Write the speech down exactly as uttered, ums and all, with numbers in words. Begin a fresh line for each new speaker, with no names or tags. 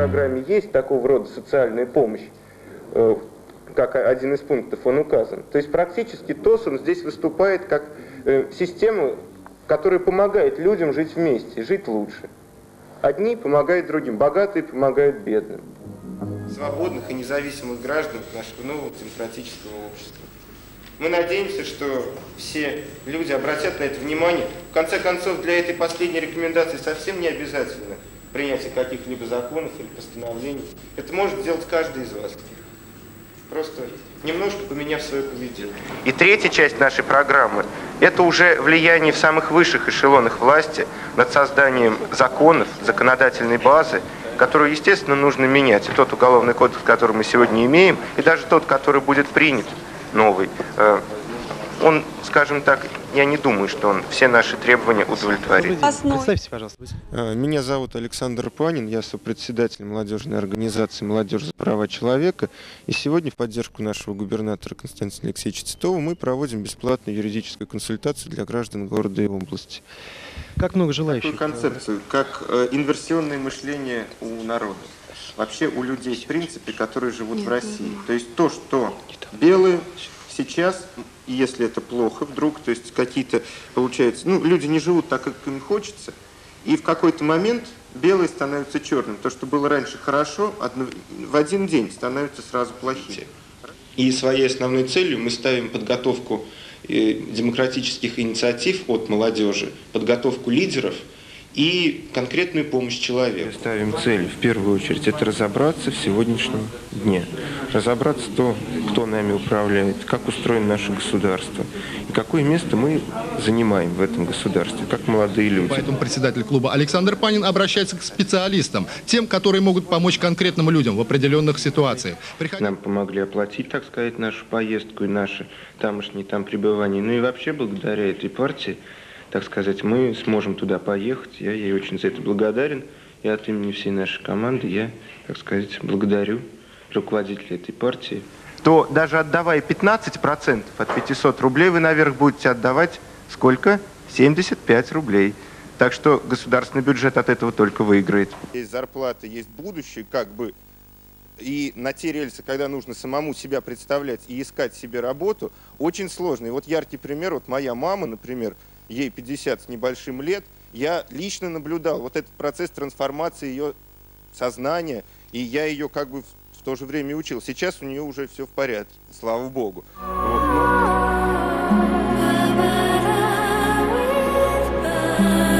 программе есть такого рода социальная помощь, как один из пунктов он указан. То есть практически ТОС он здесь выступает как система, которая помогает людям жить вместе, жить лучше. Одни помогают другим, богатые помогают бедным.
Свободных и независимых граждан нашего нового демократического общества. Мы надеемся, что все люди обратят на это внимание. В конце концов, для этой последней рекомендации совсем не обязательно принятие каких-либо законов или постановлений. Это может сделать каждый из вас, просто немножко поменяв свое поведение. И третья часть нашей программы – это уже влияние в самых высших эшелонах власти над созданием законов, законодательной базы, которую, естественно, нужно менять. И тот уголовный кодекс, который мы сегодня имеем, и даже тот, который будет принят, новый, он, скажем так, я не думаю, что он все наши требования удовлетворит.
Представьте, пожалуйста.
Меня зовут Александр Панин, я сопредседатель молодежной организации «Молодежь за права человека». И сегодня в поддержку нашего губернатора Константина Алексеевича Титова мы проводим бесплатную юридическую консультацию для граждан города и области.
Как много желающих?
Такую концепцию, как инверсионное мышление у народа. Вообще у людей, в принципе, которые живут в России. То есть то, что белые сейчас, если это плохо вдруг, то есть какие-то, получается, ну, люди не живут так, как им хочется, и в какой-то момент белое становится черным. То, что было раньше хорошо, в один день становится сразу плохим.
И своей основной целью мы ставим подготовку демократических инициатив от молодежи, подготовку лидеров и конкретную помощь человеку.
Ставим цель, в первую очередь, это разобраться в сегодняшнем дне. Разобраться то, кто нами управляет, как устроено наше государство, и какое место мы занимаем в этом государстве, как молодые люди.
Поэтому председатель клуба Александр Панин обращается к специалистам, тем, которые могут помочь конкретным людям в определенных ситуациях. Приходи...
Нам помогли оплатить, так сказать, нашу поездку и наше тамошнее там пребывание. Ну и вообще, благодаря этой партии, так сказать, мы сможем туда поехать. Я ей очень за это благодарен. И от имени всей нашей команды я, так сказать, благодарю руководителя этой партии.
То даже отдавая пятнадцать процентов от пятисот рублей, вы наверх будете отдавать сколько? семьдесят пять рублей. Так что государственный бюджет от этого только выиграет.
Есть зарплата, есть будущее, как бы. И на те рельсы, когда нужно самому себя представлять и искать себе работу, очень сложно. И вот яркий пример, вот моя мама, например, ей пятьдесят с небольшим лет, я лично наблюдал вот этот процесс трансформации ее сознания, и я ее как бы в то же время учил. Сейчас у нее уже все в порядке, слава богу. Вот, но...